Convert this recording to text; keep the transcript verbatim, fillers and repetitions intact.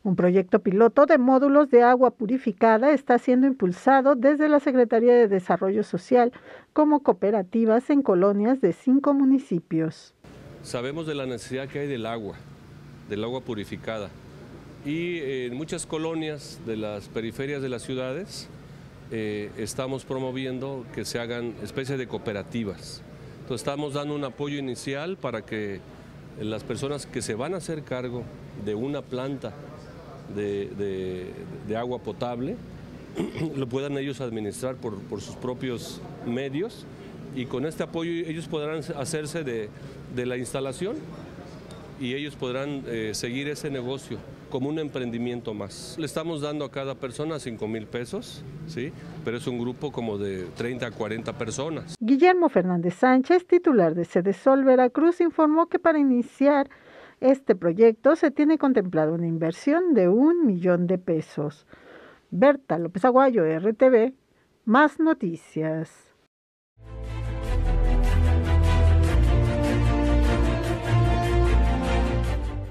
Un proyecto piloto de módulos de agua purificada está siendo impulsado desde la Secretaría de Desarrollo Social como cooperativas en colonias de cinco municipios. Sabemos de la necesidad que hay del agua, del agua purificada, y en muchas colonias de las periferias de las ciudades eh, estamos promoviendo que se hagan especies de cooperativas. Entonces estamos dando un apoyo inicial para que las personas que se van a hacer cargo de una planta de, de, de agua potable lo puedan ellos administrar por, por sus propios medios, y con este apoyo ellos podrán hacerse de, de la instalación y ellos podrán eh, seguir ese negocio como un emprendimiento más. Le estamos dando a cada persona cinco mil pesos, ¿sí? Pero es un grupo como de treinta a cuarenta personas. Guillermo Fernández Sánchez, titular de Sedesol Veracruz, informó que para iniciar este proyecto se tiene contemplada una inversión de un millón de pesos. Berta López Aguayo, R T V, más noticias.